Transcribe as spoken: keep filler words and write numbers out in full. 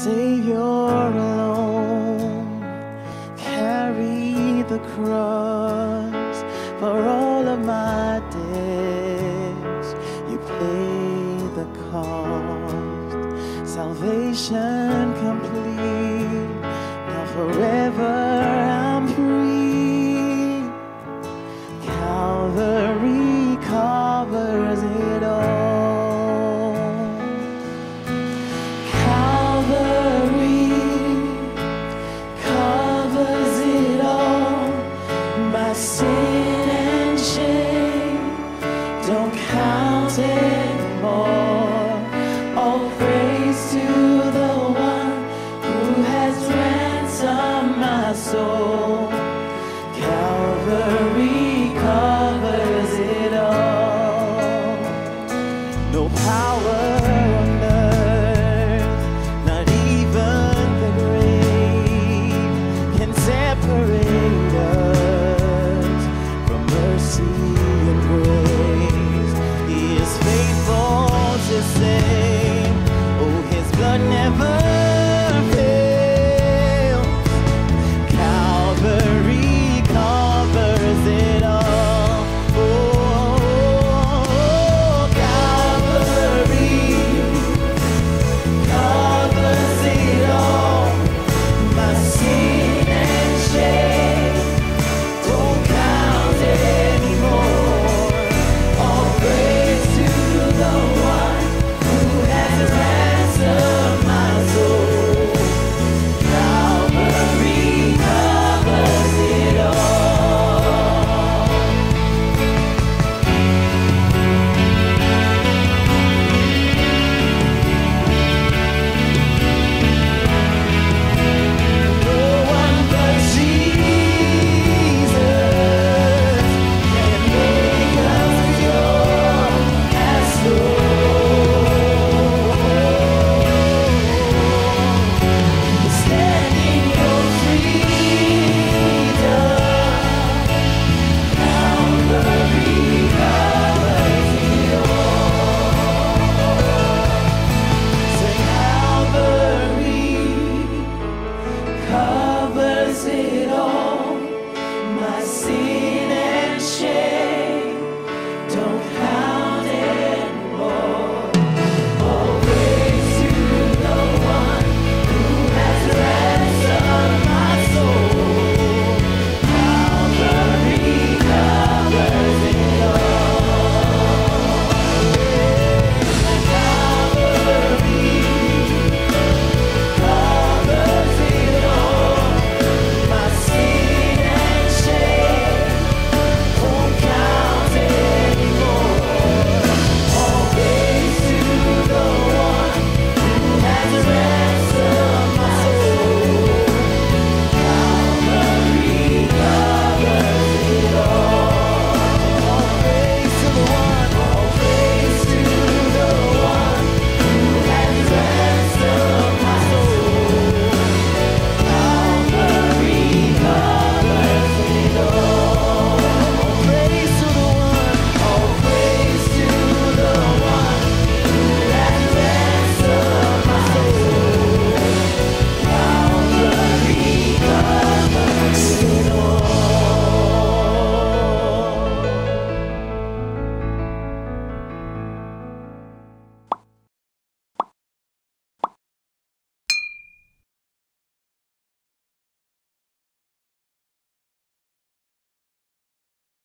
Savior alone carried the cross for all of my debts. You paid the cost, salvation complete. Now forever I'm free. Calvary covers it all. Calvary covers it all. My sin and shame don't count anymore. All praise to the one who has ransomed my soul. Calvary covers it all. No power